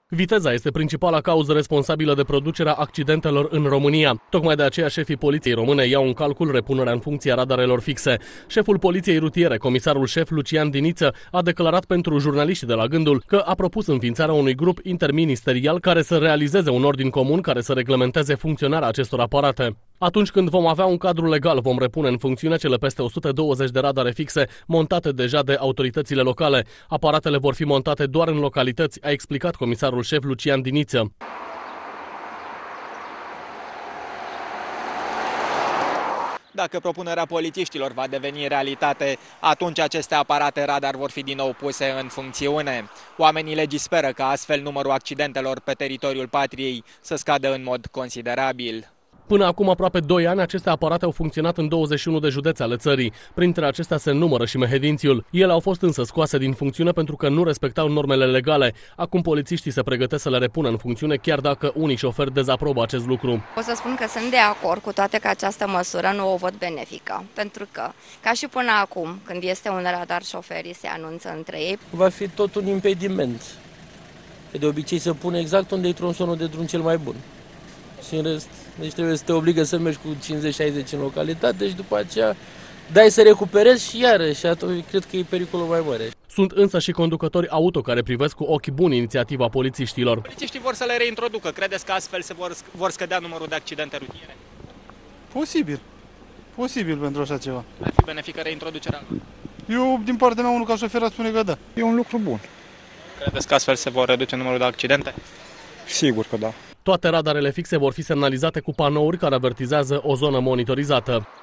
Viteza este principala cauză responsabilă de producerea accidentelor în România. Tocmai de aceea șefii poliției române iau în calcul repunerea în funcție a radarelor fixe. Șeful poliției rutiere, comisarul șef Lucian Diniță, a declarat pentru jurnaliștii de la Gândul că a propus înființarea unui grup interministerial care să realizeze un ordin comun care să reglementeze funcționarea acestor aparate. Atunci când vom avea un cadru legal, vom repune în funcțiune cele peste 120 de radare fixe montate deja de autoritățile locale. Aparatele vor fi montate doar în localități, a explicat comisarul șef Lucian Diniță. Dacă propunerea polițiștilor va deveni realitate, atunci aceste aparate radar vor fi din nou puse în funcțiune. Oamenii legii speră că astfel numărul accidentelor pe teritoriul patriei să scadă în mod considerabil. Până acum aproape 2 ani, aceste aparate au funcționat în 21 de județe ale țării. Printre acestea se numără și Mehedințiul. Ele au fost însă scoase din funcțiune pentru că nu respectau normele legale. Acum polițiștii se pregătesc să le repună în funcțiune, chiar dacă unii șoferi dezaprobă acest lucru. O să spun că sunt de acord, cu toate că această măsură nu o văd benefică. Pentru că, ca și până acum, când este un radar, șoferii se anunță între ei. Va fi tot un impediment. De obicei se pune exact unde e tronsonul de drum cel mai bun. Și în rest, deci trebuie să te obligă să mergi cu 50-60 în localitate și după aceea dai să recuperezi și iarăși, și atunci cred că e pericolul mai mare. Sunt însă și conducători auto care privesc cu ochi buni inițiativa polițiștilor. Polițiștii vor să le reintroducă. Credeți că astfel se vor scădea numărul de accidente rutiere? Posibil. Posibil pentru așa ceva. Ar fi benefică reintroducerea? Eu, din partea mea, unul ca șofer, aș spune că da. E un lucru bun. Credeți că astfel se vor reduce numărul de accidente? Sigur că da. Toate radarele fixe vor fi semnalizate cu panouri care avertizează o zonă monitorizată.